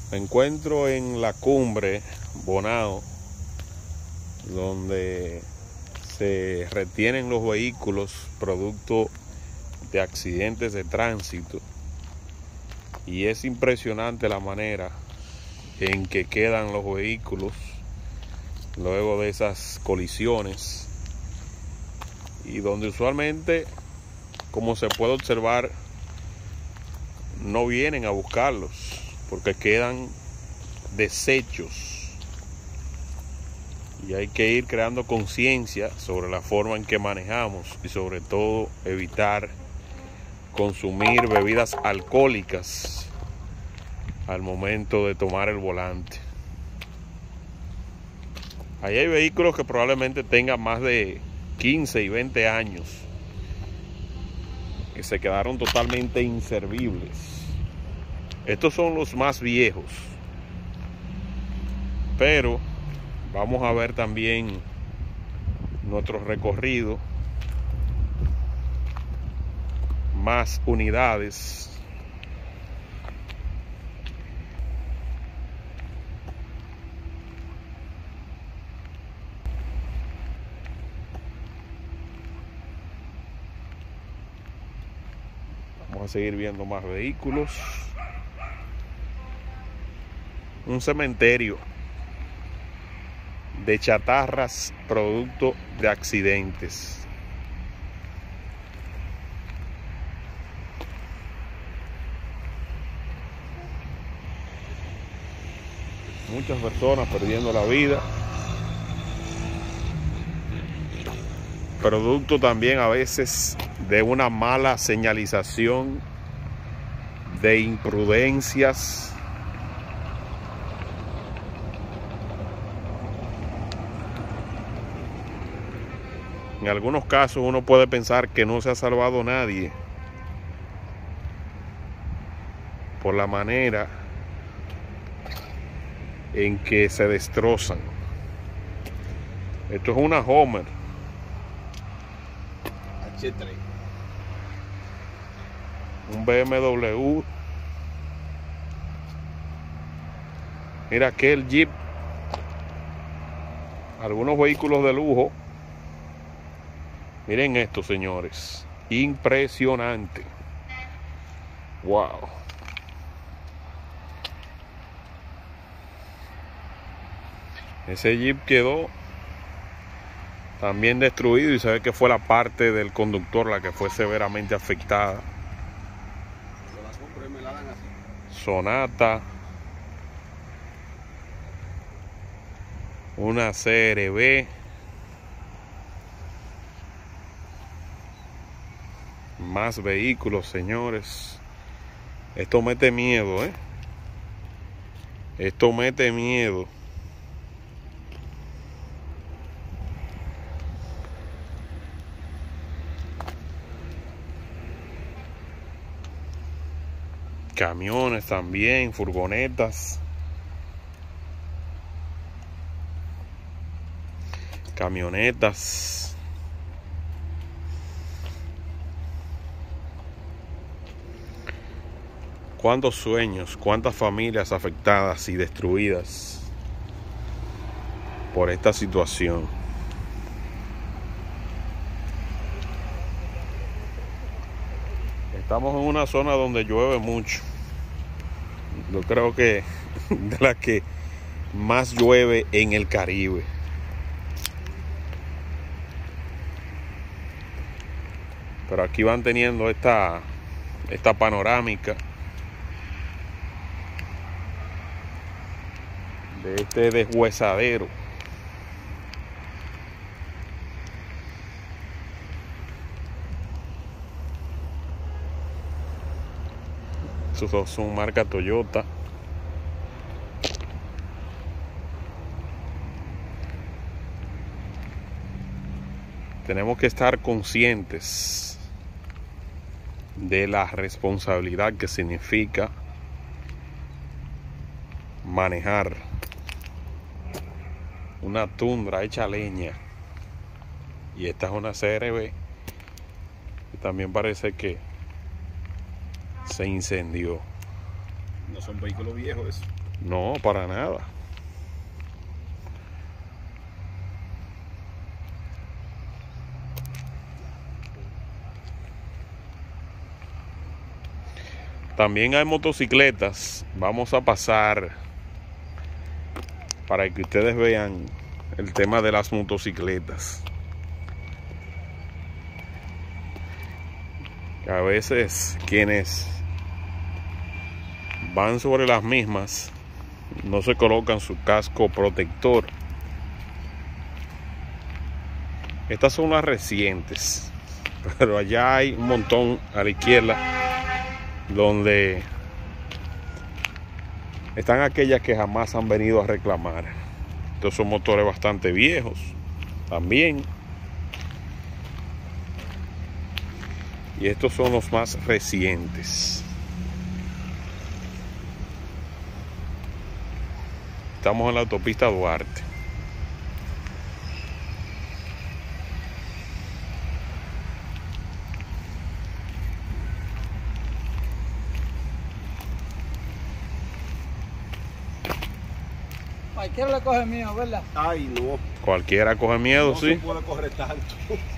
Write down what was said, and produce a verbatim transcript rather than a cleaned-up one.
Me encuentro en la cumbre Bonao, donde se retienen los vehículos producto de accidentes de tránsito, y es impresionante la manera en que quedan los vehículos luego de esas colisiones, y donde usualmente, como se puede observar, no vienen a buscarlos porque quedan desechos, y hay que ir creando conciencia sobre la forma en que manejamos y sobre todo evitar consumir bebidas alcohólicas al momento de tomar el volante. Ahí hay vehículos que probablemente tengan más de quince y veinte años, que se quedaron totalmente inservibles. Estos son los más viejos, pero vamos a ver también nuestro recorrido, más unidades. Vamos a seguir viendo más vehículos. Un cementerio de chatarras producto de accidentes. Muchas personas perdiendo la vida, producto también a veces de una mala señalización, de imprudencias. En algunos casos uno puede pensar que no se ha salvado nadie por la manera en que se destrozan. Esto es una Homer H tres, un B M W. Mira aquel Jeep, algunos vehículos de lujo. Miren esto, señores, impresionante. Wow. Ese Jeep quedó también destruido, y se ve que fue la parte del conductor la que fue severamente afectada. Sonata, una C R V, más vehículos, señores. Esto mete miedo, ¿eh? Esto mete miedo. Camiones también, furgonetas, camionetas. Cuántos sueños, cuántas familias afectadas y destruidas por esta situación. Estamos en una zona donde llueve mucho. Yo creo que de la que más llueve en el Caribe. Pero aquí van teniendo esta, esta panorámica de este deshuesadero. Estos son marca Toyota. Tenemos que estar conscientes de la responsabilidad que significa manejar una Tundra hecha leña, y esta es una C R V que también parece que se incendió. No son vehículos viejos eso. No, para nada. También hay motocicletas. Vamos a pasar para que ustedes vean el tema de las motocicletas. A veces quienes van sobre las mismas no se colocan su casco protector. Estas son las recientes, pero allá hay un montón a la izquierda donde están aquellas que jamás han venido a reclamar. Estos son motores bastante viejos también, y estos son los más recientes. Estamos en la autopista Duarte. Cualquiera le coge miedo, ¿verdad? Ay, no. Cualquiera coge miedo, No sí. se puede correr tanto.